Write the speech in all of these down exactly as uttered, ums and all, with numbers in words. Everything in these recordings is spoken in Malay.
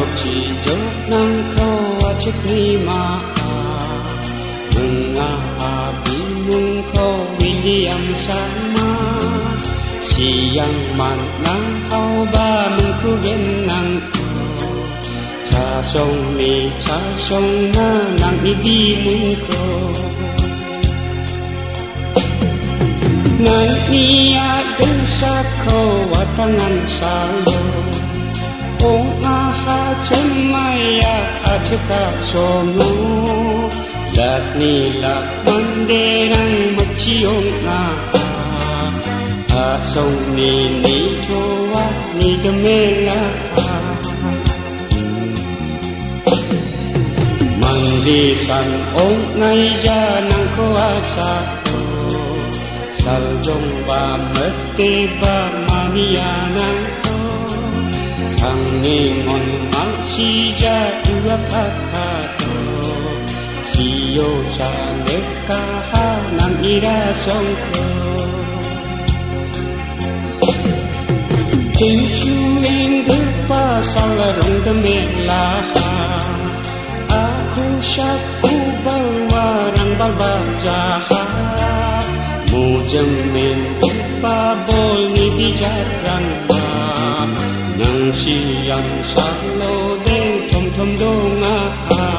Cijok ng kawachik ni Maa Mga abinong ko William sama Siyang man ng hawba Mong kugen ng ko Chasong ni chasong na Nang ibimong ko Nang iyagan sa ko Watangan salo Kung aha cemaya Aceka somo Lat nila manderang magciong nga Asong ni ni jowa ni demela Mandisan ong ngay ng kuasa ko Saljong ba mati ba maniyanan ko Kang ningon magsija dua kakato Siyo sa lekaha ng irasong ko Tinsuing gupa sa larong damilaha Ako siya kubal warang balbajaha Mujamin ipabol ni bijarang ba Nang siyang sa lodeng tom-tom dongaha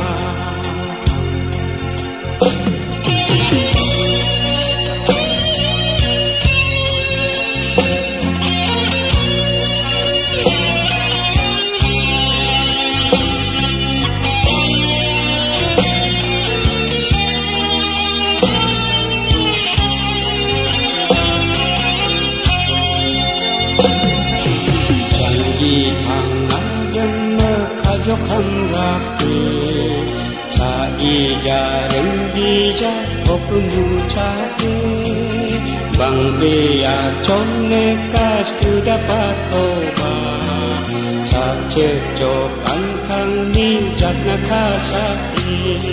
Jokam rapi sa ijareng bija okumu chate bang bea chonne kas tu dapat oba cha che jokan kang ni jat nakasai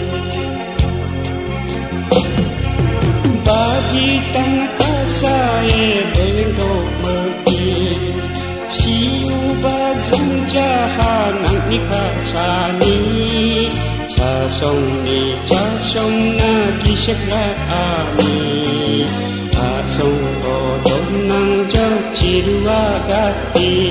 bagi tan kasai bendo mati siu bajang jahan ang ikasani chasong ni chasong na kisek na ami asong ko don nang jaw chirwa gati